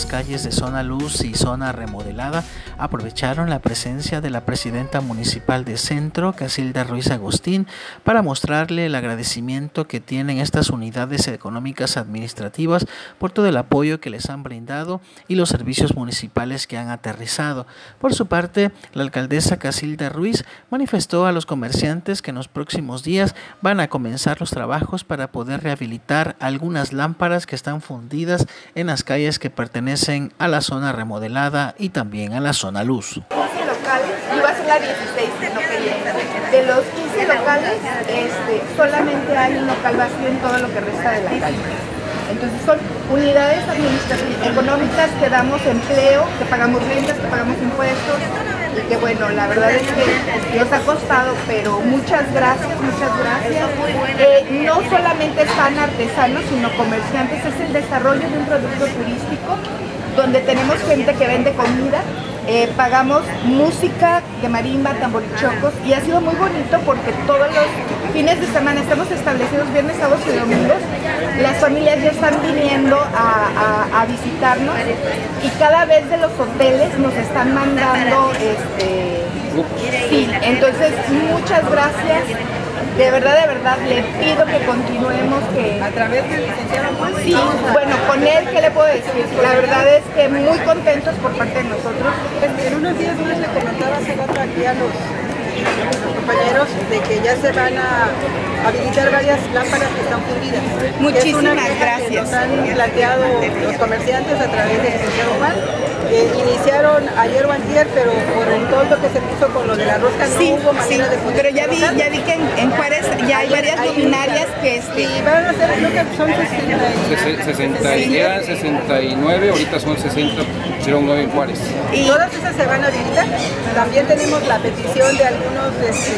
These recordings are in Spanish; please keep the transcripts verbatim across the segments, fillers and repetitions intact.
calles de Zona Luz y Zona Remodelada aprovecharon la presencia de la presidenta municipal de Centro, Cacilda Ruiz Agustín, para mostrarle el agradecimiento que tienen estas unidades económicas administrativas por todo el apoyo que les han brindado y los servicios municipales que han aterrizado. Por su parte, la alcaldesa Cacilda Ruiz manifestó a los comerciantes que en los próximos días van a comenzar los trabajos para poder rehabilitar algunas lámparas que están fundidas en las calles que pertenecen a la zona remodelada y también a la zona luz. quince locales, iba a ser la dieciséis, no quería. De los quince locales, este, solamente hay un local vacío en todo lo que resta de la calle. Entonces son unidades administrativas económicas que damos empleo, que pagamos rentas, que pagamos impuestos y que bueno, la verdad es que nos ha costado, pero muchas gracias, muchas gracias. Eh, no solamente están artesanos, sino comerciantes, es el desarrollo de un producto turístico donde tenemos gente que vende comida, eh, pagamos música de marimba, tamborichocos y ha sido muy bonito porque todos los fines de semana estamos establecidos viernes, sábados y domingos. Las familias ya están viniendo a, a, a visitarnos y cada vez de los hoteles nos están mandando, este, sí, entonces muchas gracias. De verdad, de verdad, le pido que continuemos, que... ¿A través del licenciado Juan? Sí, bueno, con él, ¿qué le puedo decir? La verdad es que muy contentos por parte de nosotros. En unos días más le comentaba hace rato aquí a los, a los compañeros de que ya se van a habilitar varias lámparas que están fundidas. Muchísimas es gracias. Que nos han planteado los comerciantes a través del licenciado Juan. Eh, iniciaron ayer o antier, pero por el toldo que se puso con lo de la rosca no sí, hubo manera sí, de poder. pero ya vi, ya vi que en, en Juárez ya hay varias luminarias que este... Y van a ser, creo que son sesenta, eran sesenta y nueve, ahorita son sesenta, hicieron nueve en Juárez. Y todas esas se van a habilitar. También tenemos la petición de algunos, este,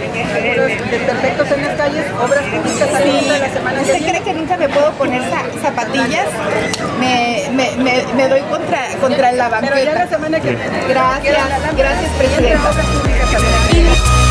algunos desperfectos en las calles, obras públicas a sí. la semana. ¿Usted cree que nunca me puedo poner zapatillas? Me, me, me, me doy contra, contra la banqueta. Pero ya la semana que viene. Gracias, gracias, presidenta.